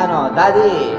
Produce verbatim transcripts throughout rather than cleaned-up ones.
piano, Daddy.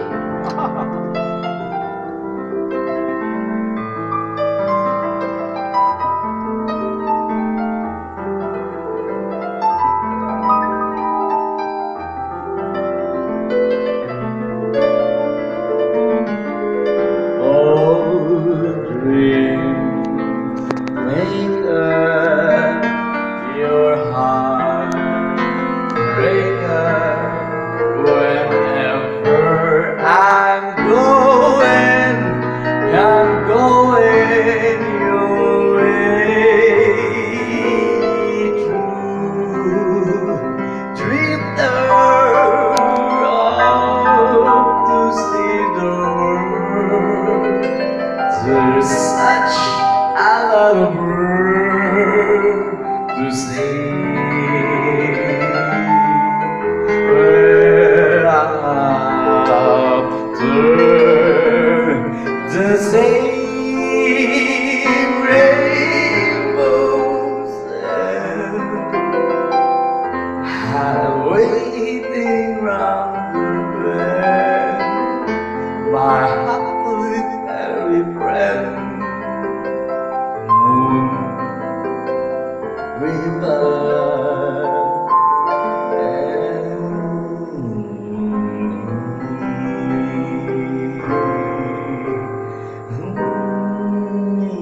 There's such a lot of words to say. Where after the same rainbows and waiting round the bend, my happily very friend, moon, river, and me.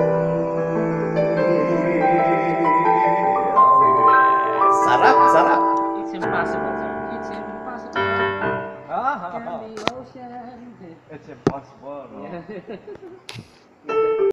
Sarap, sarap. It's impossible, sir. It's impossible. Ah, Can the ocean. it's impossible. No? Yeah.